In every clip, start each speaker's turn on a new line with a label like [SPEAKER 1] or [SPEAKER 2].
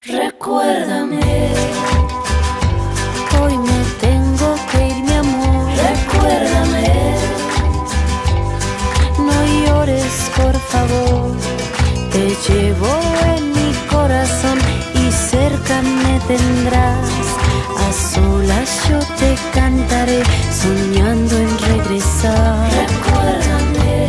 [SPEAKER 1] Recuérdame, hoy me tengo que ir, mi amor. Recuérdame, no llores, por favor. Te llevo en mi corazón y cerca me tendrás. A solas yo te cantaré, soñando en regresar. Recuérdame,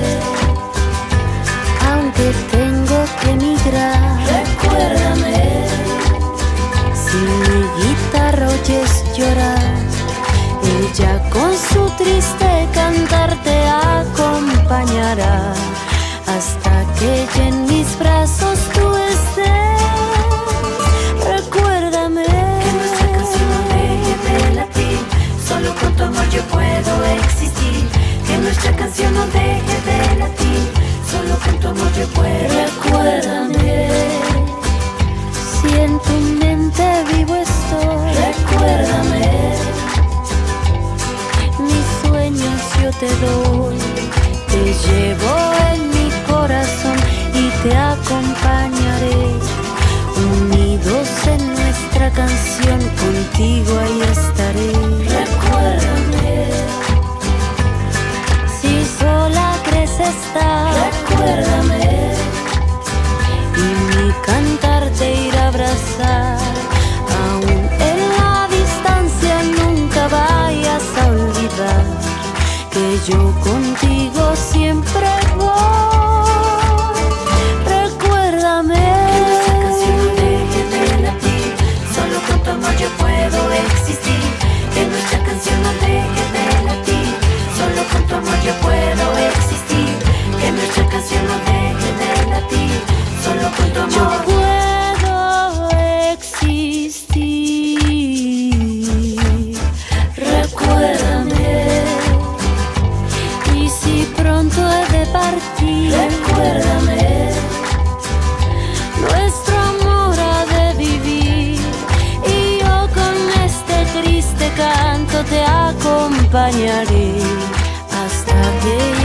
[SPEAKER 1] aunque tengo que emigrar. Recuérdame, si mi guitarra oyes llorar, ella con su triste cantar te acompañará hasta que ella en mis brazos tú estés. Recuérdame que nuestra canción no deje de latir, solo con tu amor yo puedo existir. Que nuestra canción no deje de latir, solo con tu amor yo puedo. Recuérdame, si en tu mente vivo estoy. Recuérdame, mis sueños yo te doy. Te llevo en mi corazón y te acompañaré. Unidos en nuestra canción, contigo ahí estaré. Recuérdame, si sola crees estar. Recuérdame, y mi cantar te irá a abrazar. Aún en la distancia nunca vayas a olvidar que yo contigo siempre voy. Recuérdame que nuestra canción no deje de latir, solo con tu amor yo puedo existir. Que nuestra canción no deje de latir, solo con tu amor yo puedo existir. Que nuestra canción no deje de latir, solo con tu amor yo puedo existir. Recuérdame, y si pronto he de partir. Recuérdame, nuestro amor ha de vivir, y yo con este triste canto te acompañaré hasta que